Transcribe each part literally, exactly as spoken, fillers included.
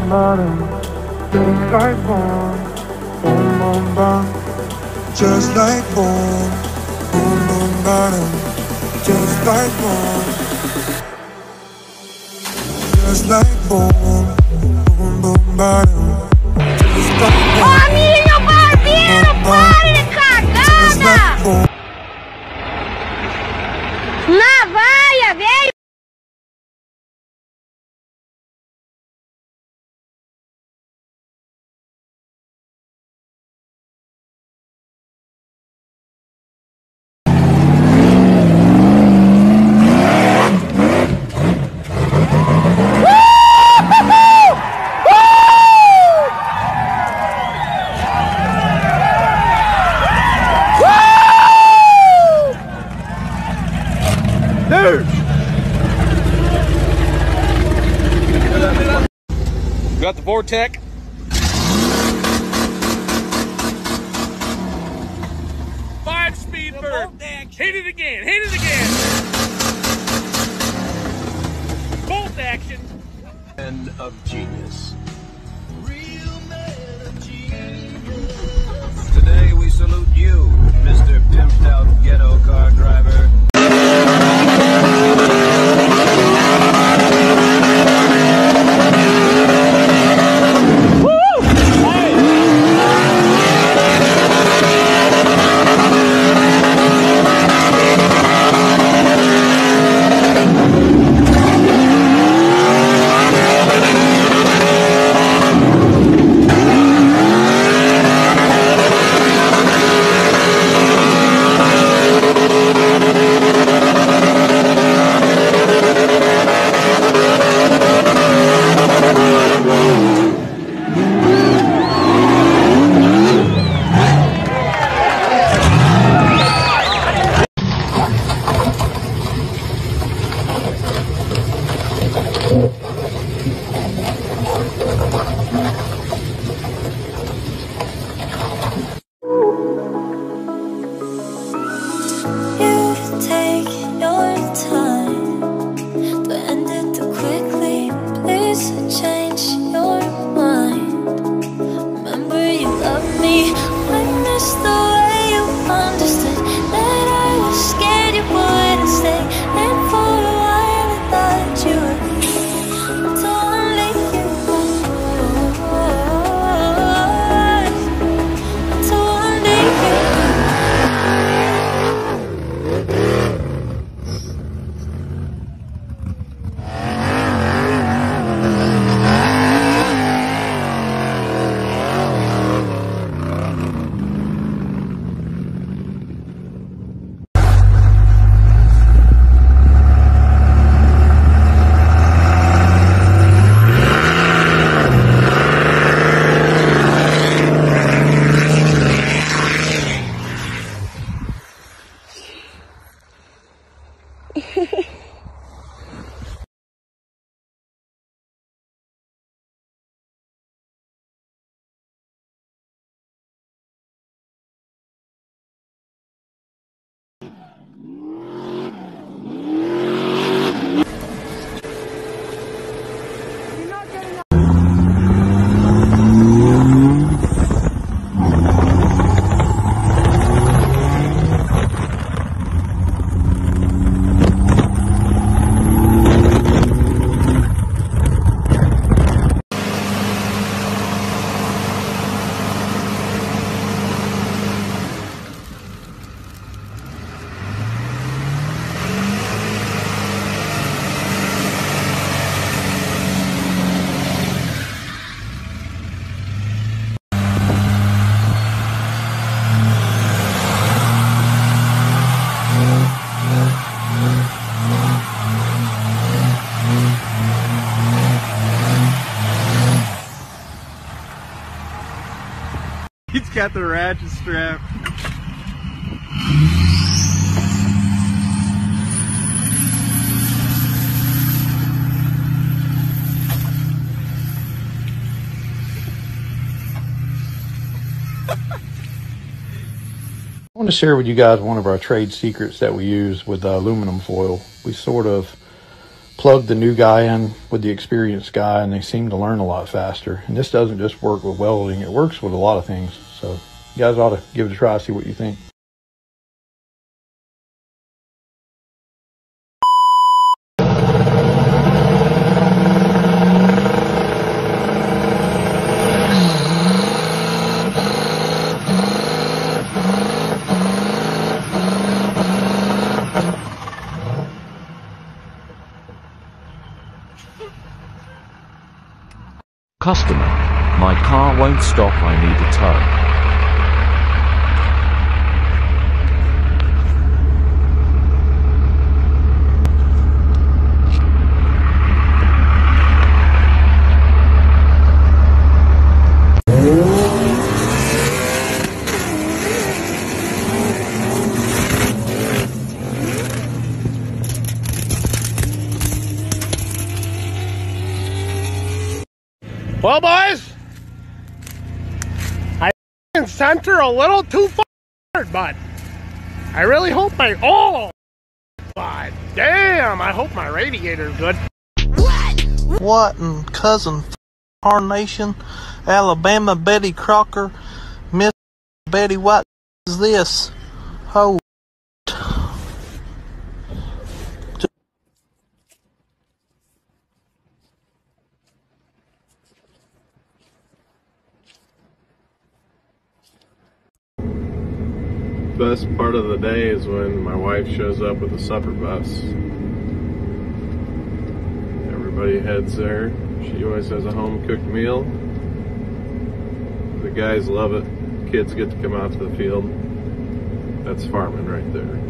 bottom, just like boom, boom, boom, bum. Just like boom, boom, boom, bottom, just like boom. Just like boom, boom, boom, bottom, just like boom. Ô, amigo barbeiro, para de cagada! Na vaia, velho! Got the Vortec. Five speed bird. Hit it again. Hit it again. Bolt action. And of genius. Real man of genius. Today we salute you, Mister Pimped Out Ghetto Car Driver. He's got the ratchet strap. I want to share with you guys one of our trade secrets that we use with uh, aluminum foil. We sort of plug the new guy in with the experienced guy, and they seem to learn a lot faster. And this doesn't just work with welding, it works with a lot of things. So you guys ought to give it a try, see what you think. Customer, my car won't stop, I need a tow. Well, boys, I sent her a little too far, but I really hope my oh, but damn, I hope my radiator's good. What in cousin Carnation, Alabama Betty Crocker, Miss Betty White is this? Oh. Best part of the day is when my wife shows up with a supper bus. Everybody heads there. She always has a home-cooked meal. The guys love it. Kids get to come out to the field. That's farming right there.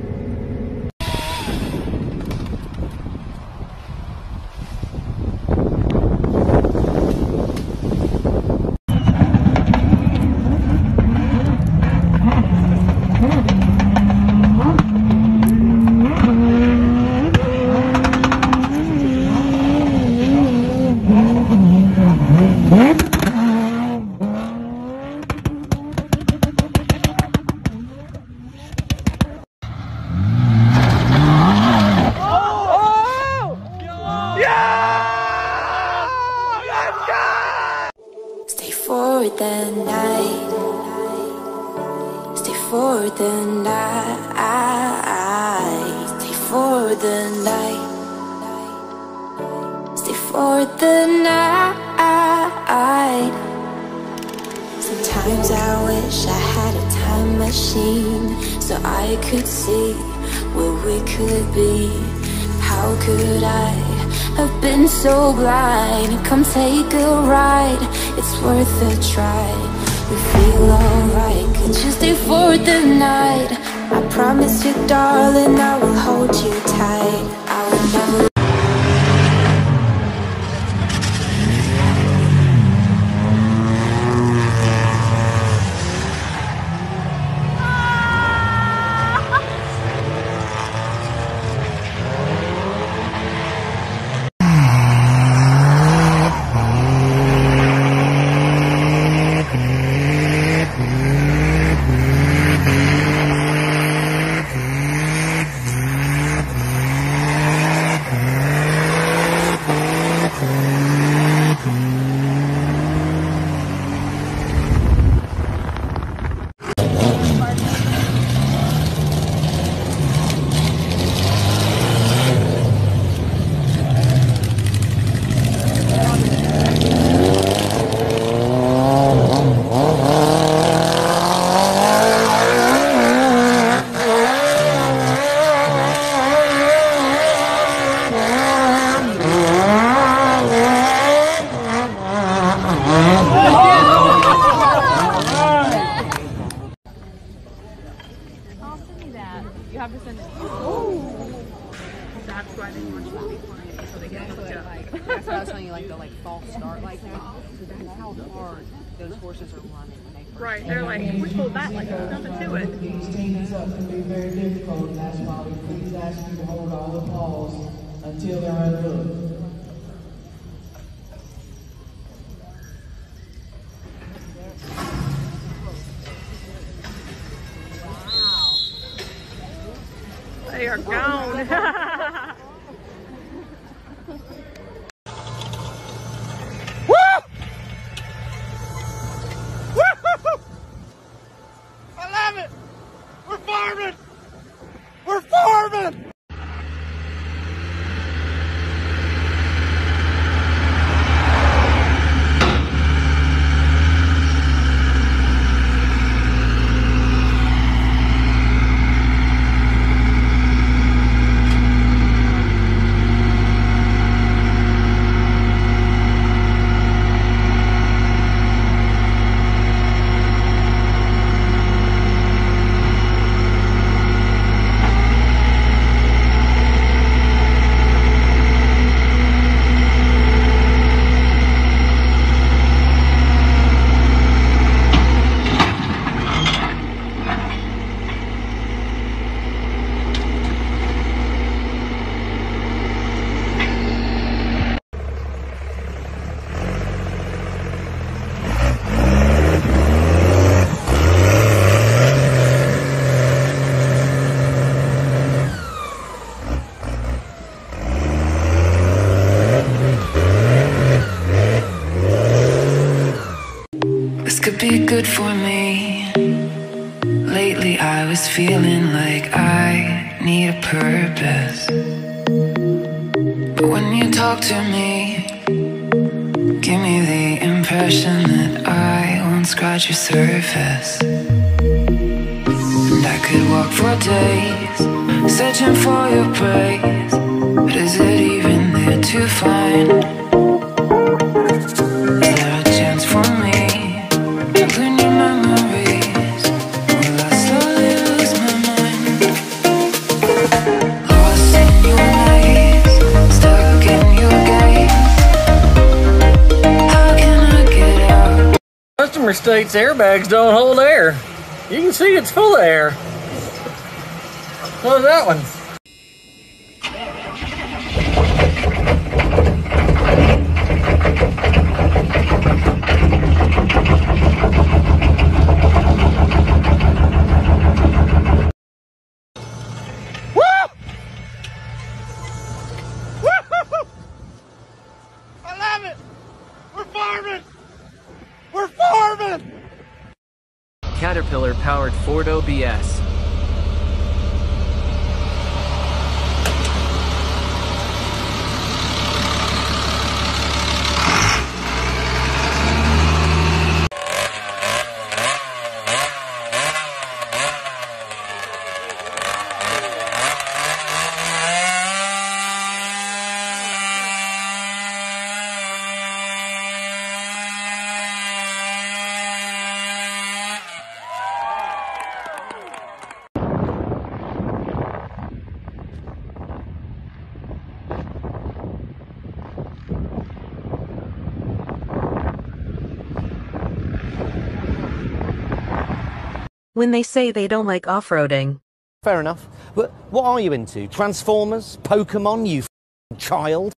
Stay for the night. Stay for the night. Stay for the night. Stay for the night. Sometimes I wish I had a time machine so I could see where we could be. How could I have been so blind? Come take a ride, it's worth a try. We feel alright, could you stay for the night? I promise you, darling, I will hold you tight. I will never That's what I was telling you, like the like false start like that. So that's how hard those horses are running when they first Right, they're like, we pulled that like there's nothing to it. These changes up can be very difficult, and that's why we please ask you to hold all the paws until they're unhooked. They are gone. be good for me. Lately I was feeling like I need a purpose, but when you talk to me, give me the impression that I won't scratch your surface. And I could walk for days, searching for your praise, but is it even there to find? Is there a chance for me to clean your memories? Will I slowly lose my mind? Lost in your maze, stuck in your gaze. How can I get out? Customer states airbags don't hold air. You can see it's full of air. What was that one? I love it! We're farming! We're farming! Caterpillar powered Ford O B S. When they say they don't like off-roading. Fair enough. But what are you into? Transformers? Pokemon, you f***ing child?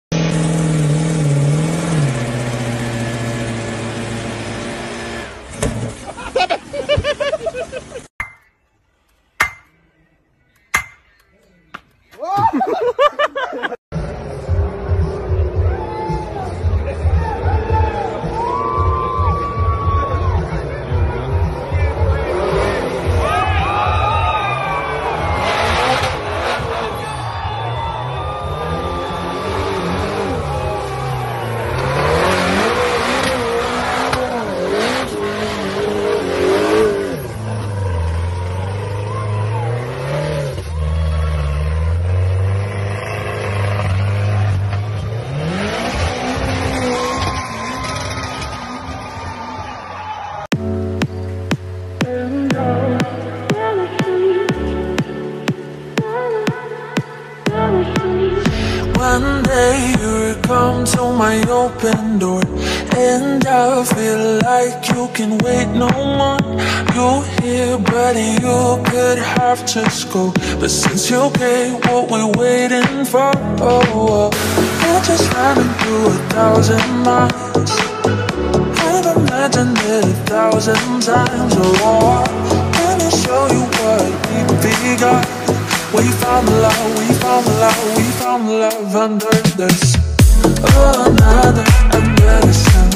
One day you come to my open door, and I feel like you can wait no more. You're here, buddy, you could have just go, but since you came, what we waiting for? Oh, oh. We're just running through a thousand miles. I've imagined it a thousand times. Oh, let me show you what we got. We found the love, we found the love, we found the love under this. Oh, another, under the sun.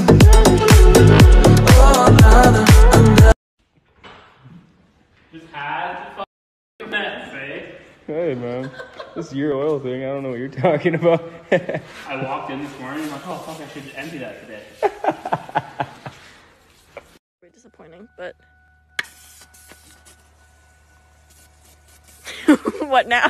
Oh, another, under. Just had to fucking mess, eh? Hey man, this is your oil thing. I don't know what you're talking about. I walked in this morning and I'm like, oh fuck, I should empty that today. Very disappointing, but what now?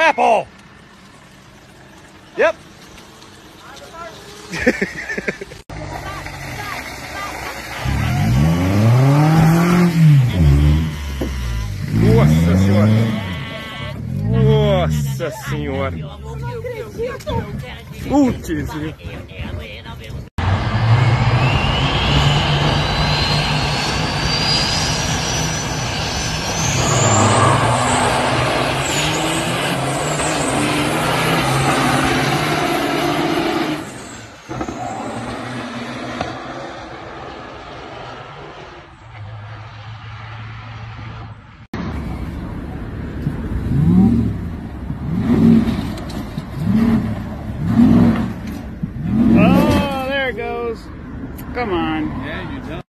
crapple. Yep. Nossa senhora. Nossa senhora. Putz. Come on. Yeah, you don't.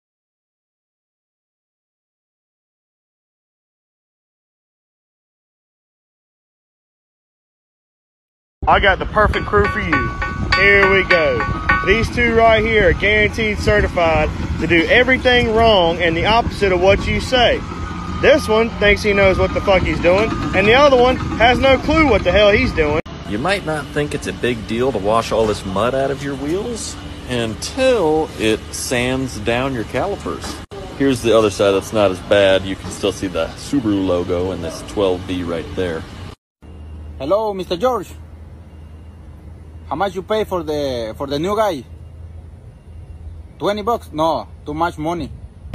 I got the perfect crew for you. Here we go. These two right here are guaranteed certified to do everything wrong and the opposite of what you say. This one thinks he knows what the fuck he's doing, and the other one has no clue what the hell he's doing. You might not think it's a big deal to wash all this mud out of your wheels until it sands down your calipers. Here's the other side that's not as bad. You can still see the Subaru logo and this twelve B right there. Hello, Mister George. How much you pay for the for the new guy? twenty bucks? No, too much money.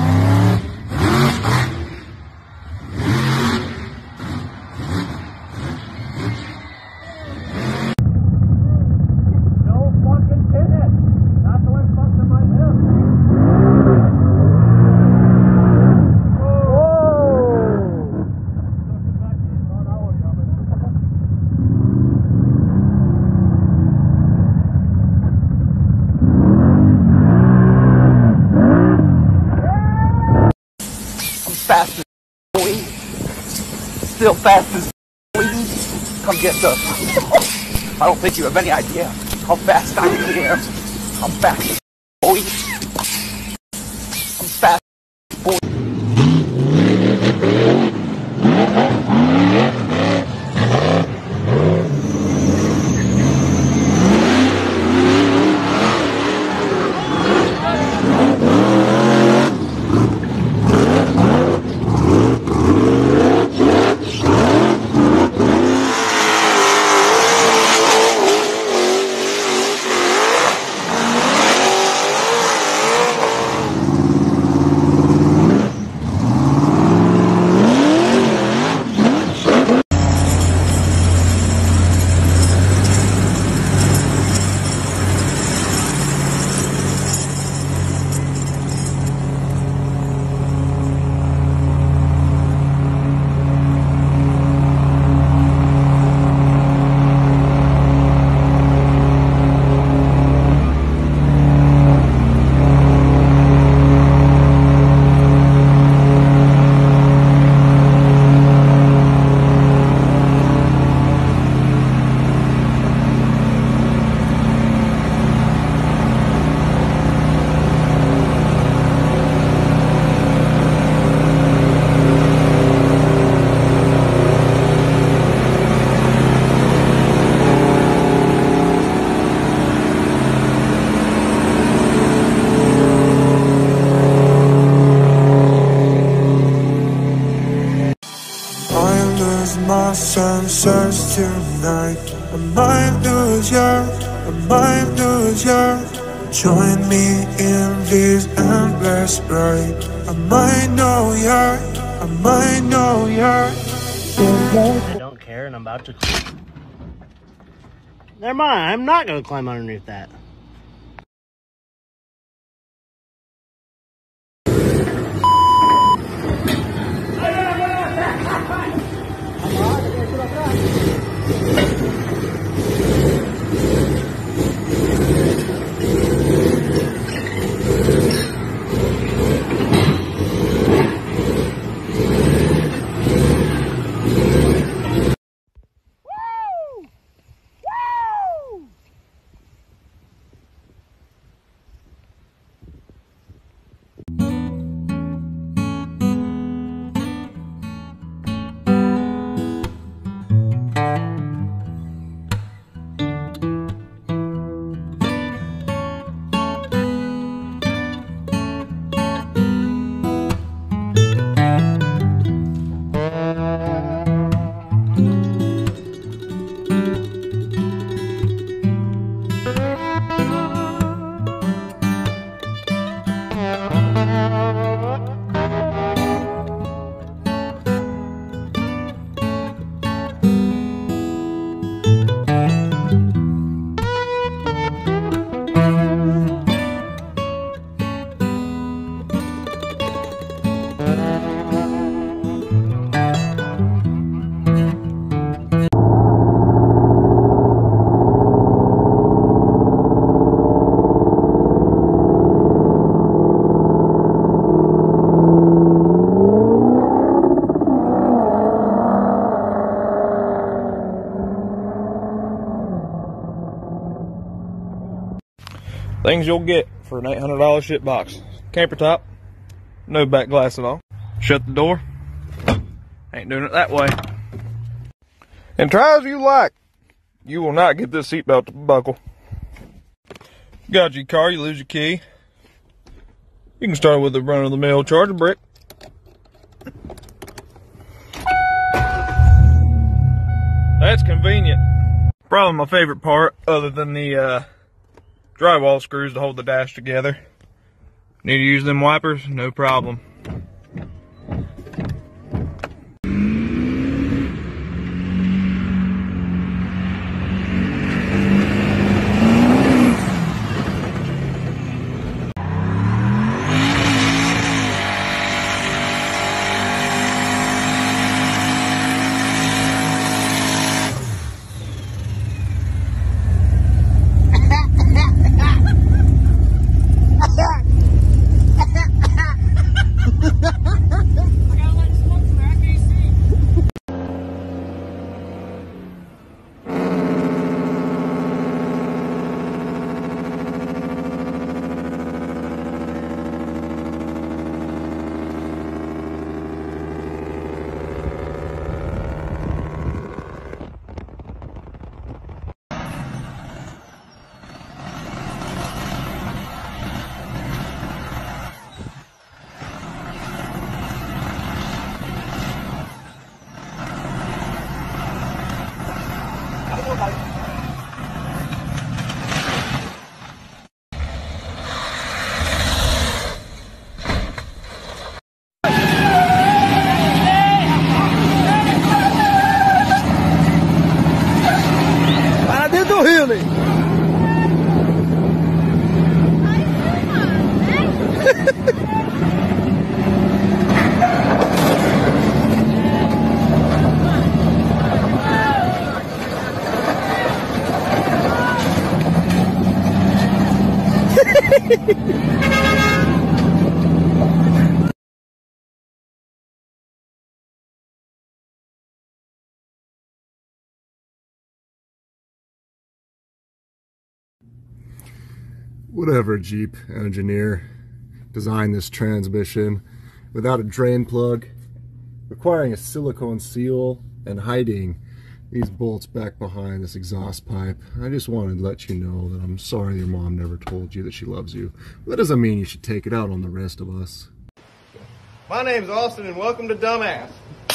Fast as boy. Still fast as boy. Come get us. I don't think you have any idea how fast I am. I'm fast as boy. I'm fast as boy. My sunsets tonight. I might lose you, I might lose you. Join me in this endless ride. I might know ya, I might know ya. I don't care, and I'm about to. Never mind, I'm not gonna climb underneath that. Things you'll get for an eight hundred dollar ship box. Camper top, no back glass at all. Shut the door. Ain't doing it that way. And try as you like, you will not get this seatbelt to buckle. Got your car, you lose your key. You can start with a run-of-the-mill charger brick. That's convenient. Probably my favorite part, other than the uh, drywall screws to hold the dash together. Need to use them wipers? No problem. Whatever Jeep engineer designed this transmission without a drain plug, requiring a silicone seal and hiding these bolts back behind this exhaust pipe. I just wanted to let you know that I'm sorry your mom never told you that she loves you. But that doesn't mean you should take it out on the rest of us. My name's Austin and welcome to Dumbass.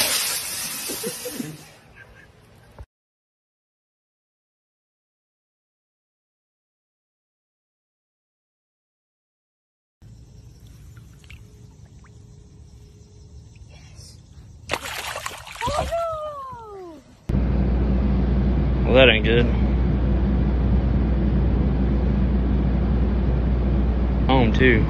Well, that ain't good. Home, too.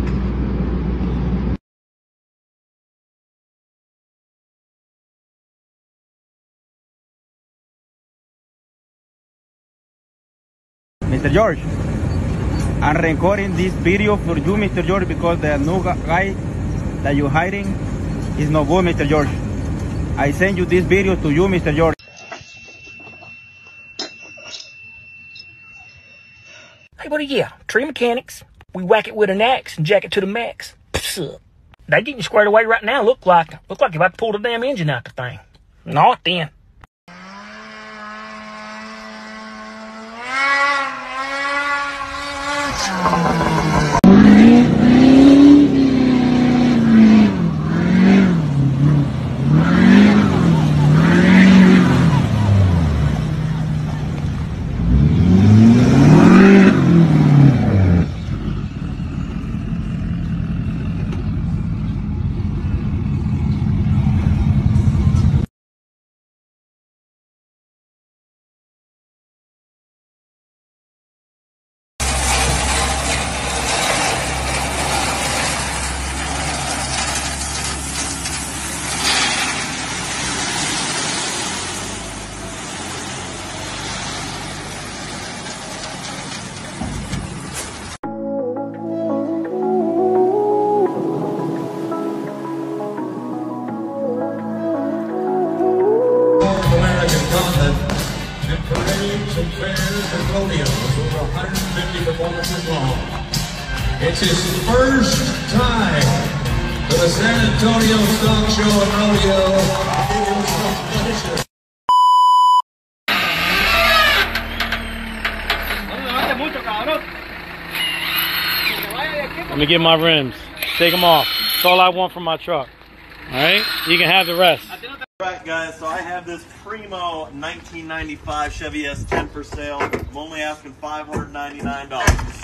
Mister George, I'm recording this video for you, Mister George, because the new guy that you're hiding is no good, Mister George. I send you this video to you, Mister George. Hey, buddy, yeah, tree mechanics. We whack it with an axe and jack it to the max. Psst. They getting you squared away right now. Look like, look like you're about to pull the damn engine out the thing. Not then. and parades and fairs and rodeos over one hundred fifty performances long. It's his first time to the San Antonio Stock Show and Rodeo. It was a pleasure. Let me get my rims. Take them off. That's all I want from my truck. All right? You can have the rest. All right, guys, so I have this Primo nineteen ninety-five Chevy S ten for sale. I'm only asking five hundred ninety-nine dollars.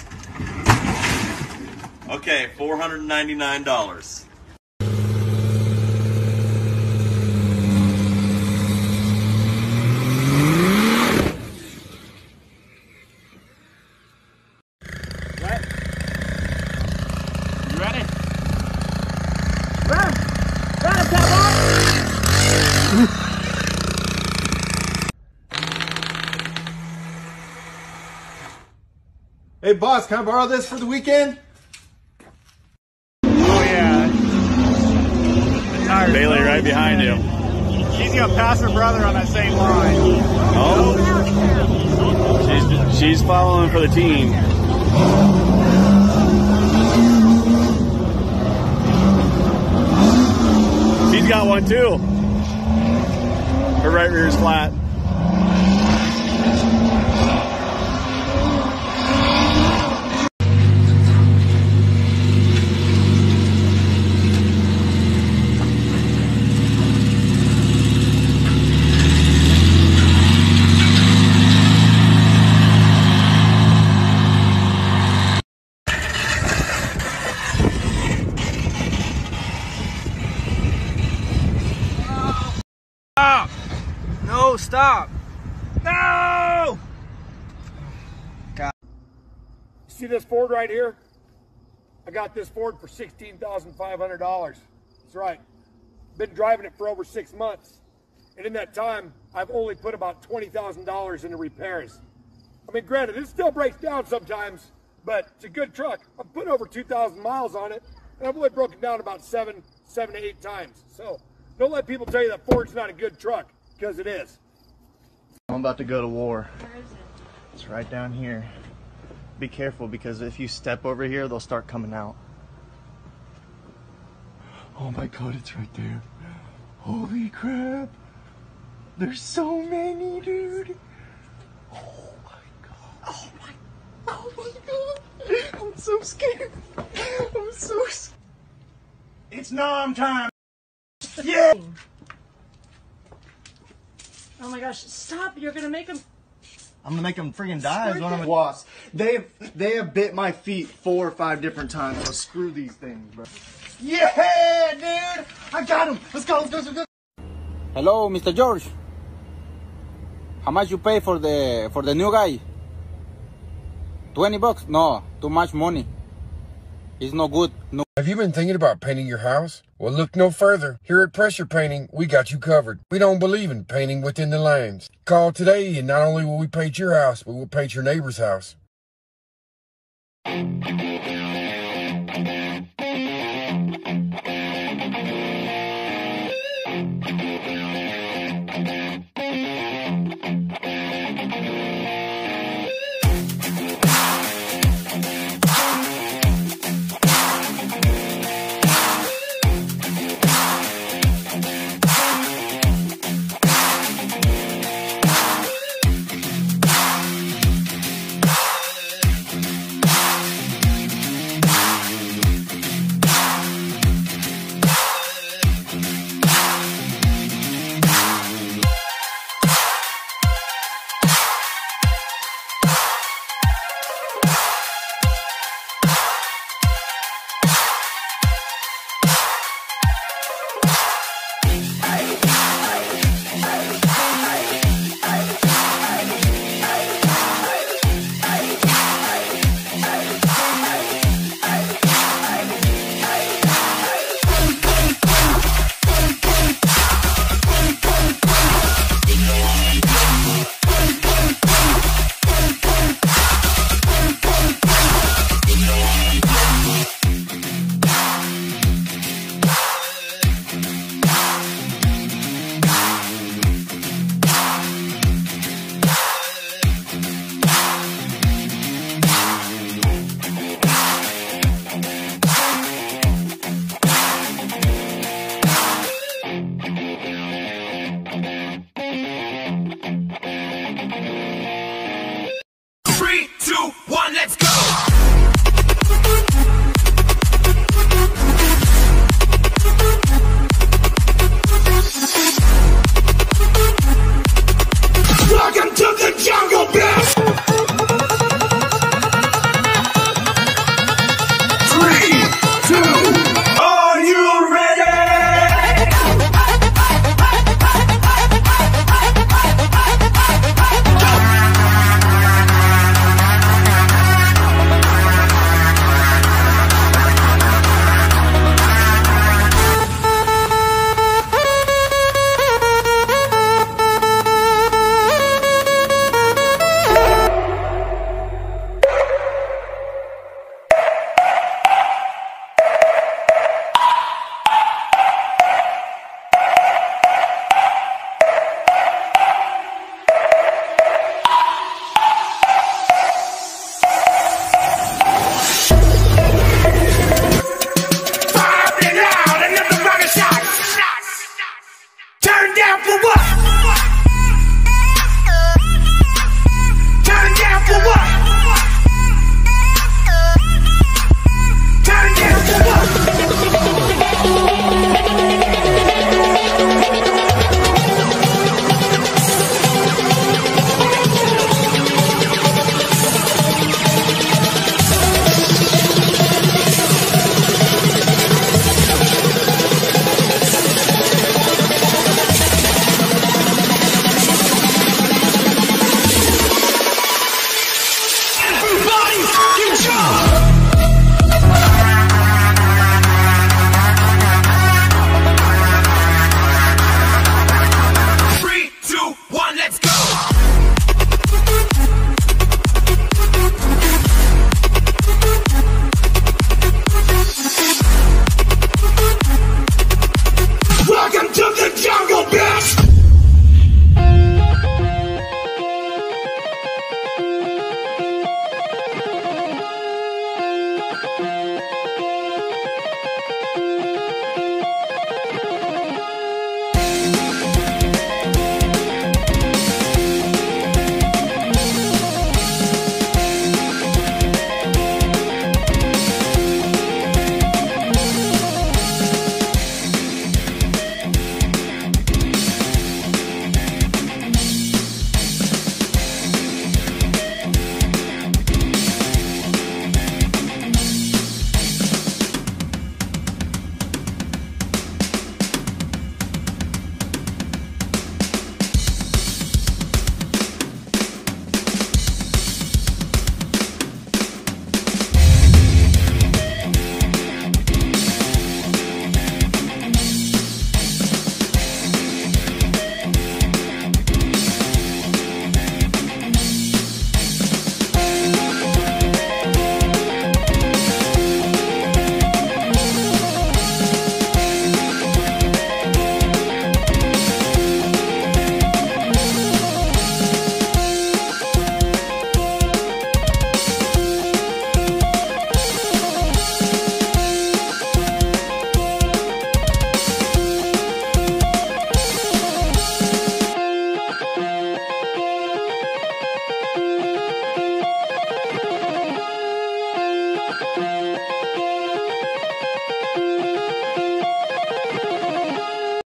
Okay, four hundred ninety-nine dollars. You ready? Run! Run, cowboy! Hey boss, can I borrow this for the weekend? Oh yeah. Bailey right behind you. She's gonna pass her brother on that same line. Oh. She's she's following for the team. She's got one too. Her right rear is flat. Stop! No, stop! No! God. See this Ford right here? I got this Ford for sixteen thousand five hundred dollars. That's right. Been driving it for over six months. And in that time, I've only put about twenty thousand dollars into repairs. I mean, granted, it still breaks down sometimes, but it's a good truck. I've put over two thousand miles on it, and I've only broken down about seven, seven to eight times. So don't let people tell you that Ford's not a good truck, because it is. I'm about to go to war. Where is it? It's right down here. Be careful, because if you step over here, they'll start coming out. Oh my god, it's right there. Holy crap. There's so many, dude. Oh my god. Oh my, oh my god. I'm so scared. I'm so scared. It's nom time. Yeah. Oh my gosh, stop. You're gonna make them. I'm gonna make them freaking die is what I'm wasps. They have, they have bit my feet four or five different times, so screw these things, bro. Yeah, dude! I got him! Let's go, let's go, let's go! Hello, Mister George. How much you pay for the for the new guy? Twenty bucks? No, too much money. It's no good. No. Have you been thinking about painting your house? Well, look no further. Here at Pressure Painting, we got you covered. We don't believe in painting within the lines. Call today, and not only will we paint your house, but we'll paint your neighbor's house.